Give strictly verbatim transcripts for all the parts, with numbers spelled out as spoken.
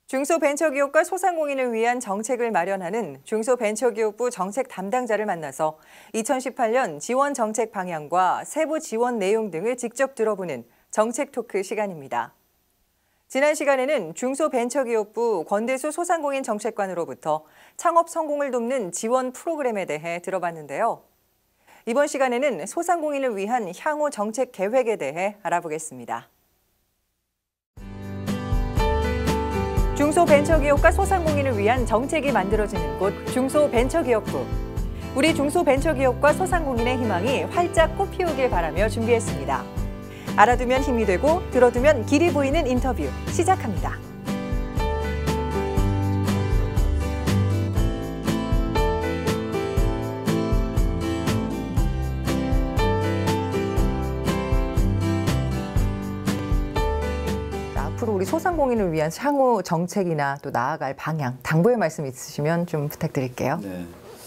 중소벤처기업과 소상공인을 위한 정책을 마련하는 중소벤처기업부 정책 담당자를 만나서 이천십팔 년 지원 정책 방향과 세부 지원 내용 등을 직접 들어보는 정책 토크 시간입니다. 지난 시간에는 중소벤처기업부 권대수 소상공인 정책관으로부터 창업 성공을 돕는 지원 프로그램에 대해 들어봤는데요. 이번 시간에는 소상공인을 위한 향후 정책 계획에 대해 알아보겠습니다. 중소벤처기업과 소상공인을 위한 정책이 만들어지는 곳 중소벤처기업부. 우리 중소벤처기업과 소상공인의 희망이 활짝 꽃피우길 바라며 준비했습니다. 알아두면 힘이 되고 들어두면 길이 보이는 인터뷰 시작합니다. 앞으로 우리 소상공인을 위한 향후 정책이나 또 나아갈 방향, 당부의 말씀 있으시면 좀 부탁드릴게요. 네.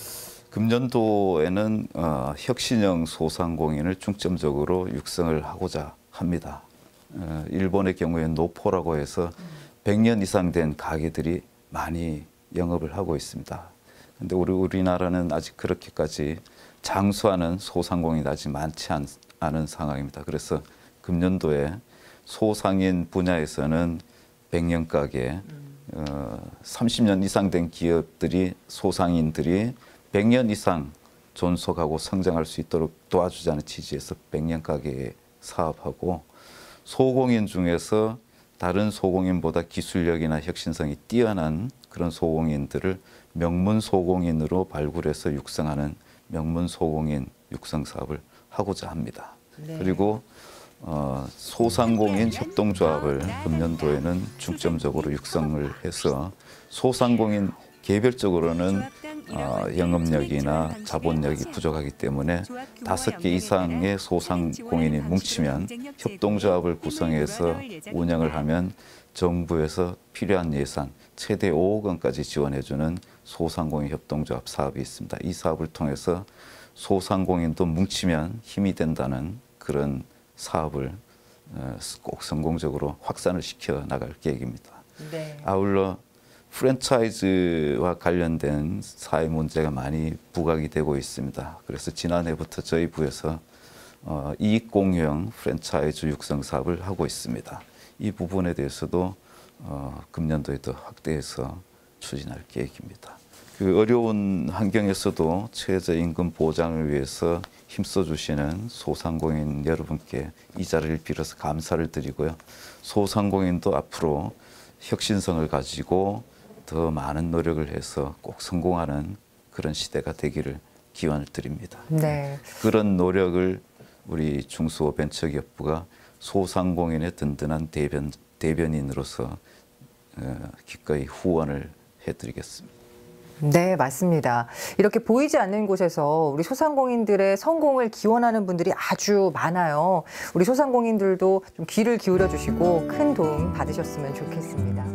금년도에는 어, 혁신형 소상공인을 중점적으로 육성을 하고자 합니다. 어, 일본의 경우에 노포라고 해서 백 년 이상 된 가게들이 많이 영업을 하고 있습니다. 그런데 우리 우리나라는 아직 그렇게까지 장수하는 소상공인이 아직 많지 않, 않은 상황입니다. 그래서 금년도에 소상인 분야에서는 백 년 가게, 어, 삼십 년 이상 된 기업들이, 소상인들이 백 년 이상 존속하고 성장할 수 있도록 도와주자는 취지에서 백 년 가게 사업하고, 소공인 중에서 다른 소공인보다 기술력이나 혁신성이 뛰어난 그런 소공인들을 명문 소공인으로 발굴해서 육성하는 명문 소공인 육성 사업을 하고자 합니다. 네. 그리고 어, 소상공인 협동조합을 금년도에는 중점적으로 육성을 해서 소상공인 개별적으로는 어, 영업력이나 자본력이 부족하기 때문에 다섯 개 이상의 소상공인이 뭉치면 협동조합을 구성해서 운영을 하면 정부에서 필요한 예산 최대 오억 원까지 지원해주는 소상공인 협동조합 사업이 있습니다. 이 사업을 통해서 소상공인도 뭉치면 힘이 된다는 그런 사업을 꼭 성공적으로 확산을 시켜 나갈 계획입니다. 네. 아울러 프랜차이즈와 관련된 사회 문제가 많이 부각이 되고 있습니다. 그래서 지난해부터 저희 부에서 어, 이익공유형 프랜차이즈 육성 사업을 하고 있습니다. 이 부분에 대해서도 어, 금년도에 더 확대해서 추진할 계획입니다. 그 어려운 환경에서도 최저임금 보장을 위해서 힘써 주시는 소상공인 여러분께 이 자리를 빌어서 감사를 드리고요. 소상공인도 앞으로 혁신성을 가지고 더 많은 노력을 해서 꼭 성공하는 그런 시대가 되기를 기원을 드립니다. 네. 그런 노력을 우리 중소벤처기업부가 소상공인의 든든한 대변, 대변인으로서 기꺼이 후원을 해드리겠습니다. 네, 맞습니다. 이렇게 보이지 않는 곳에서 우리 소상공인들의 성공을 기원하는 분들이 아주 많아요. 우리 소상공인들도 좀 귀를 기울여 주시고 큰 도움 받으셨으면 좋겠습니다.